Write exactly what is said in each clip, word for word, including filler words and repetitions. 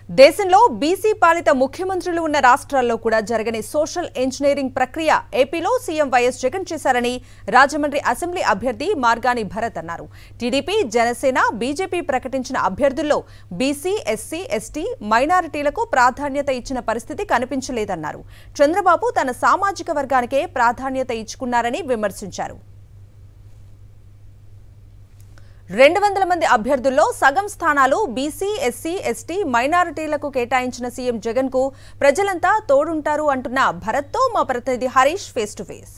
దేశంలో బీసీ పాలిత ముఖ్యమంత్రులు ఉన్న రాష్ట్రాల్లో కూడా జరగని సోషల్ ఇంజనీరింగ్ ప్రక్రియ ఏపీలో సీఎం వైఎస్ జగన్ చేశారని రాజమండ్రి అసెంబ్లీ అభ్యర్థి మార్గాని భరత్ అన్నారు. టీడీపీ, జనసేన, బీజేపీ ప్రకటించిన అభ్యర్థుల్లో బీసీ, ఎస్సీ, ఎస్టీ, మైనారిటీలకు ప్రాధాన్యత ఇచ్చిన పరిస్థితి కనిపించలేదన్నారు. చంద్రబాబు తన సామాజిక వర్గానికే ప్రాధాన్యత ఇచ్చుకున్నారని విమర్శించారు. రెండు వందల మంది అభ్యర్థుల్లో సగం స్థానాలు బీసీ, ఎస్సీ, ఎస్టీ, మైనారిటీలకు కేటాయించిన సీఎం జగన్ కు ప్రజలంతా తోడుంటారు అంటున్న భరత్తో మా ప్రతినిధి హరీష్ ఫేస్ టు ఫేస్.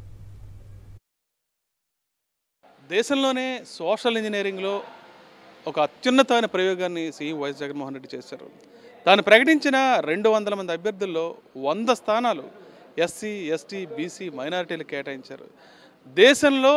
దేశంలోనే సోషల్ ఇంజనీరింగ్లో ఒక అత్యున్నతమైన ప్రయోగాన్ని సీఎం వైఎస్ జగన్మోహన్ రెడ్డి చేశారు. తాను ప్రకటించిన రెండు వందల మంది అభ్యర్థుల్లో వంద స్థానాలు ఎస్సీ, ఎస్టీ, బీసీ, మైనారిటీలకు కేటాయించారు. దేశంలో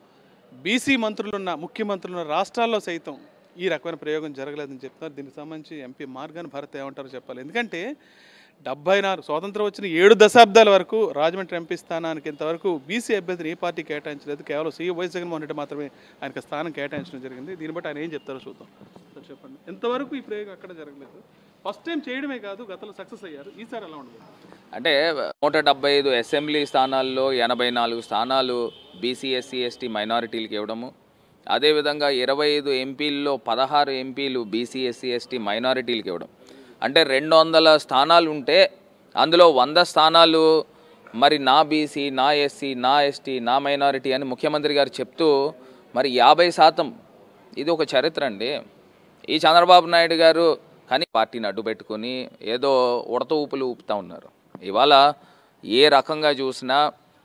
బీసీ మంత్రులున్న ముఖ్యమంత్రులున్న రాష్ట్రాల్లో సైతం ఈ రకమైన ప్రయోగం జరగలేదని చెప్తున్నారు. దీనికి సంబంధించి ఎంపీ మార్గాని భరత్ ఏమంటారో చెప్పాలి. ఎందుకంటే డెబ్బై నాలుగు స్వాతంత్రం వచ్చిన ఏడు దశాబ్దాల వరకు రాజమండ్రి ఎంపీ స్థానానికి ఇంతవరకు బీసీ అభ్యర్థిని ఏ పార్టీ కేటాయించలేదు. కేవలం సీఎం వైఎస్ జగన్మోహన్ రెడ్డి మాత్రమే ఆయనకు స్థానం కేటాయించడం జరిగింది. దీన్ని బట్టి ఆయన ఏం చెప్తారో చూద్దాం. సార్ చెప్పండి, ఎంతవరకు ఈ ప్రయోగం అక్కడ జరగలేదు? ఫస్ట్ టైం చేయడమే కాదు, గతంలో సక్సెస్ అయ్యారు. ఈసారి ఎలా ఉండదు అంటే నూట డెబ్బై ఐదు అసెంబ్లీ స్థానాల్లో ఎనభై నాలుగు స్థానాలు బీసీ, ఎస్సీ, ఎస్టీ, మైనారిటీలకు ఇవ్వడము, అదేవిధంగా ఇరవై ఐదు ఎంపీల్లో పదహారు ఎంపీలు బీసీ, ఎస్సీ, ఎస్టీ, మైనారిటీలకు ఇవ్వడం. అంటే రెండు వందల స్థానాలు ఉంటే అందులో వంద స్థానాలు మరి నా బీసీ, నా ఎస్సీ, నా ఎస్టీ, నా మైనారిటీ అని ముఖ్యమంత్రి గారు చెప్తూ మరి యాభై శాతం ఇది ఒక చరిత్ర అండి. ఈ చంద్రబాబు నాయుడు గారు కానీ పార్టీని అడ్డు పెట్టుకుని ఏదో ఉడత ఊపులు ఊపుతూ ఉన్నారు. ఇవాళ ఏ రకంగా చూసినా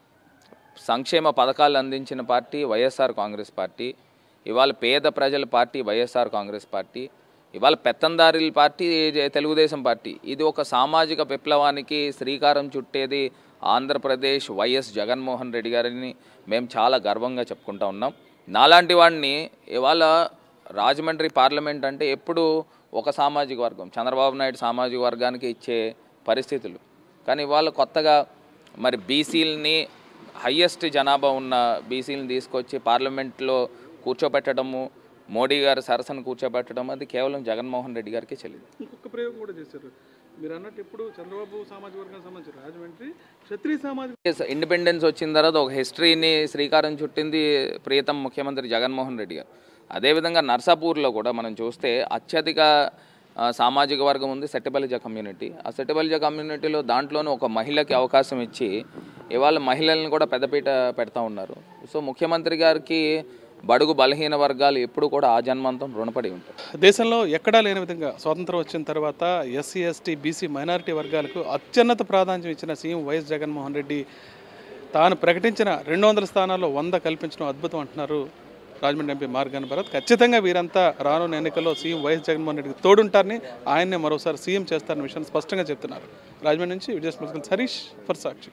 సంక్షేమ పథకాలు అందించిన పార్టీ వైఎస్ఆర్ కాంగ్రెస్ పార్టీ, ఇవాళ పేద ప్రజల పార్టీ వైఎస్ఆర్ కాంగ్రెస్ పార్టీ, ఇవాళ పెత్తందారుల పార్టీ తెలుగుదేశం పార్టీ. ఇది ఒక సామాజిక విప్లవానికి శ్రీకారం చుట్టేది ఆంధ్రప్రదేశ్ వైఎస్ జగన్మోహన్ రెడ్డి గారిని మేము చాలా గర్వంగా చెప్పుకుంటా ఉన్నాం. నాలాంటి వాడిని ఇవాళ రాజమండ్రి పార్లమెంట్ అంటే ఎప్పుడు ఒక సామాజిక వర్గం, చంద్రబాబు నాయుడు సామాజిక వర్గానికి ఇచ్చే పరిస్థితులు. కానీ ఇవాళ కొత్తగా మరి బీసీలని, హయ్యెస్ట్ జనాభా ఉన్న బీసీలను తీసుకొచ్చి పార్లమెంట్లో కూర్చోబెట్టడము, మోడీ గారు సరసన కూర్చోబెట్టడం, అది కేవలం జగన్మోహన్ రెడ్డి గారికి చెల్లింది. ఇంకొక ప్రయోగం కూడా చేశారు మీరు అన్నట్టు. ఇప్పుడు చంద్రబాబు సామాజిక వర్గానికి సంబంధించి రాజమండ్రి క్షత్రియ సామాజిక ఇండిపెండెన్స్ వచ్చిన తర్వాత ఒక హిస్టరీని శ్రీకారం చుట్టింది ప్రియతం ముఖ్యమంత్రి జగన్మోహన్ రెడ్డి గారు. అదేవిధంగా నర్సాపూర్లో కూడా మనం చూస్తే అత్యధిక సామాజిక వర్గం ఉంది సెట్టిబలిజ కమ్యూనిటీ. ఆ సెట్టిబలిజ కమ్యూనిటీలో దాంట్లోనూ ఒక మహిళకి అవకాశం ఇచ్చి ఇవాళ మహిళలను కూడా పెద్దపీట పెడతా ఉన్నారు. సో ముఖ్యమంత్రి గారికి బడుగు బలహీన వర్గాలు ఎప్పుడు కూడా ఆ జన్మంతం రుణపడి ఉంటారు. దేశంలో ఎక్కడా లేని విధంగా స్వాతంత్రం వచ్చిన తర్వాత ఎస్సీ, ఎస్టీ, బీసీ, మైనారిటీ వర్గాలకు అత్యున్నత ప్రాధాన్యం ఇచ్చిన సీఎం వైఎస్ జగన్మోహన్ రెడ్డి తాను ప్రకటించిన రెండు వందల స్థానాల్లో వంద కల్పించడం అద్భుతం అంటున్నారు రాజమండ్రి ఎంపీ మార్గాని భరత్. ఖచ్చితంగా వీరంతా రానున్న ఎన్నికల్లో సీఎం వైఎస్ జగన్మోహన్ రెడ్డికి తోడుంటారని, ఆయన్నే మరోసారి సీఎం చేస్తారన్న విషయాన్ని స్పష్టంగా చెప్తున్నారు. రాజమండ్రి నుంచి విజయ్ హరీష్ ఫర్ సాక్షి.